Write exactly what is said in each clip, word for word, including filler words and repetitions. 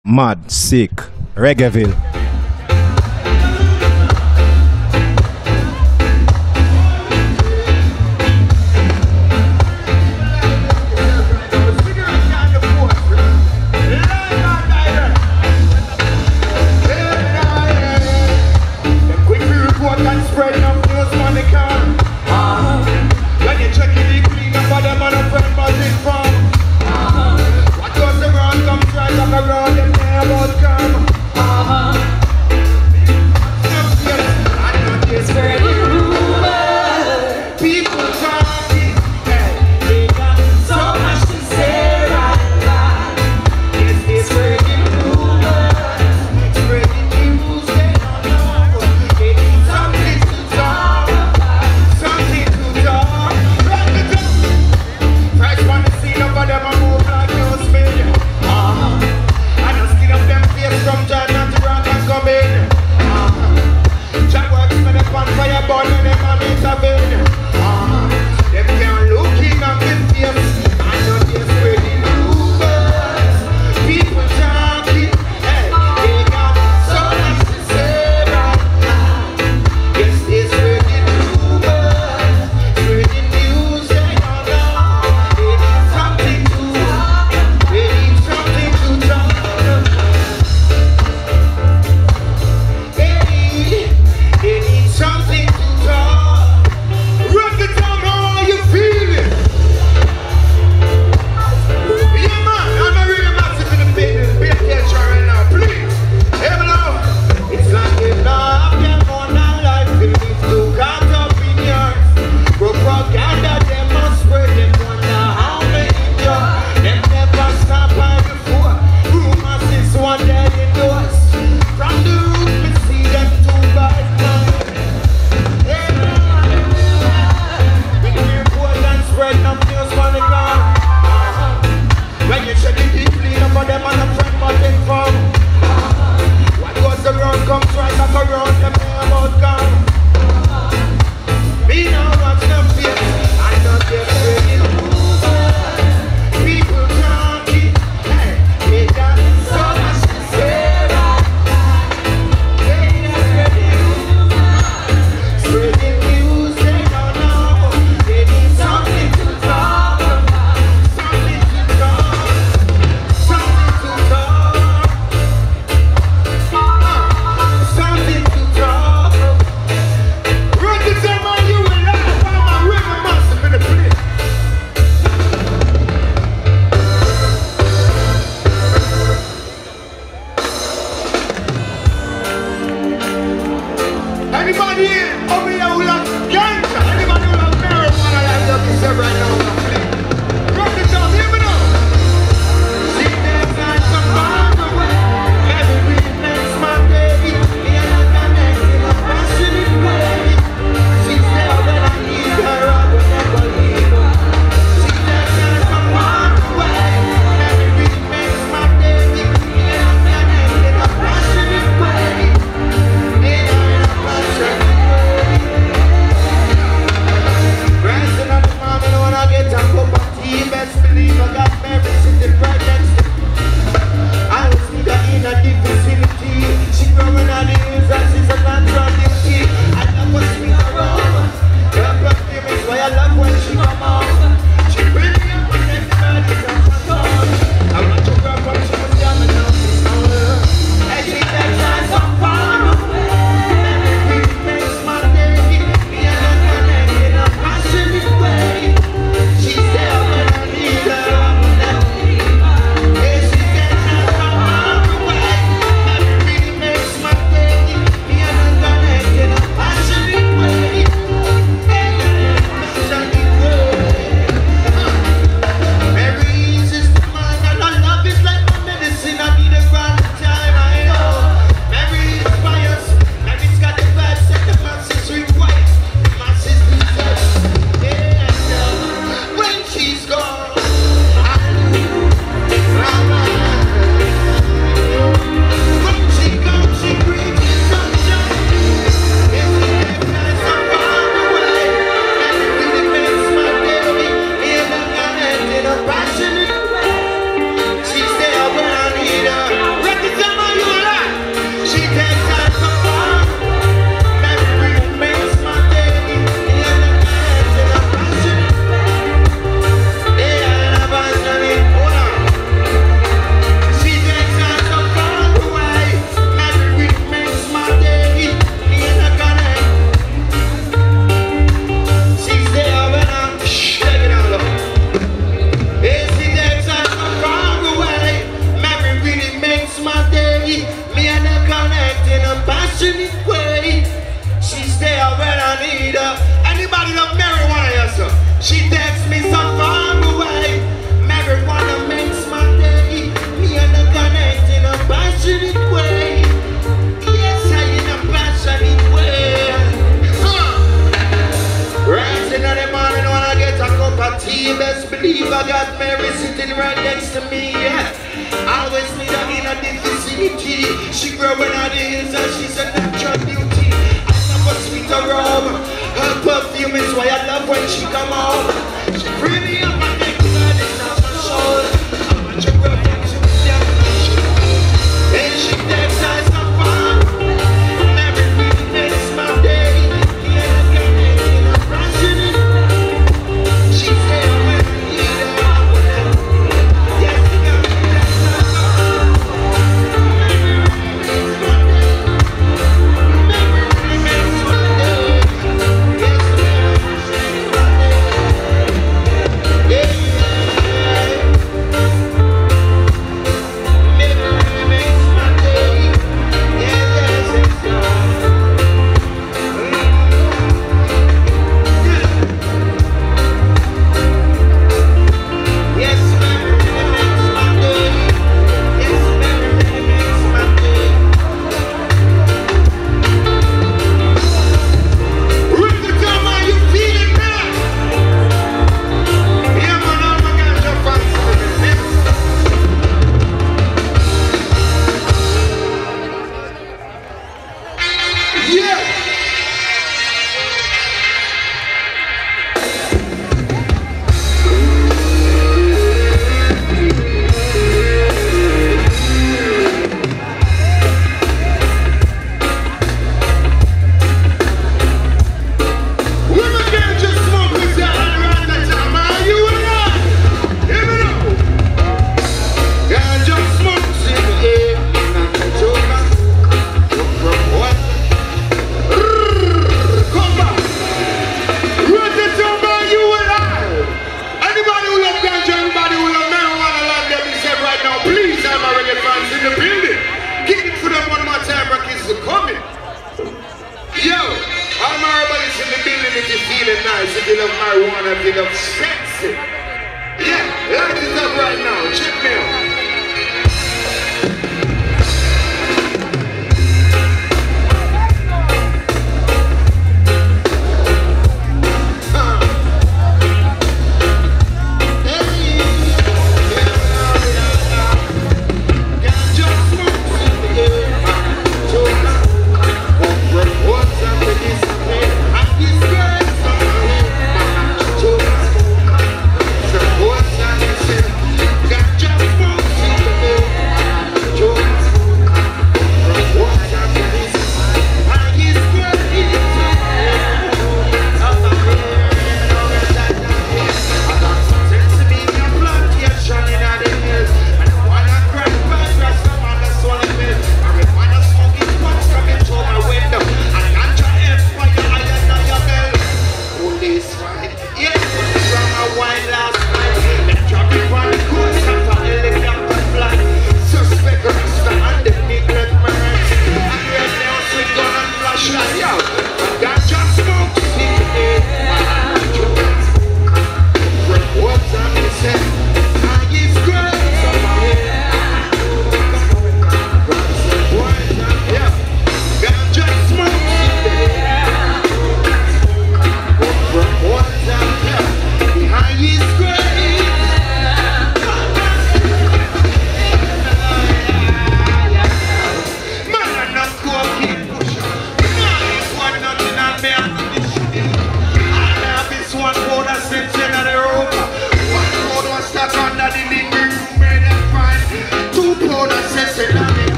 Mad, sick, Reggaeville. Uh-huh. day. Me and her connect in a passionate way. She's there when I need her. Anybody love marijuana, yes sir? She takes me so far away. Marijuana makes my day. Me and her connect in a passionate way. Yes, I in a passionate way. Huh. Rising in the morning when I get a cup of tea, best believe I got Mary sitting right next to me. Always need her in a vicinity. She growing on the hills and she's a natural beauty. I love her sweet aroma. Her perfume is why I love when she come home. She bring me up and make me glad it's not my shoulder. I'm a true girl and she was down my shoulder. And she takes us so far. Every really makes my day. Yeah, I got it in a passionate way. She's there when I need her. Yes, I got it.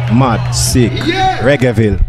Mad, sick, Yeah. Reggaeville.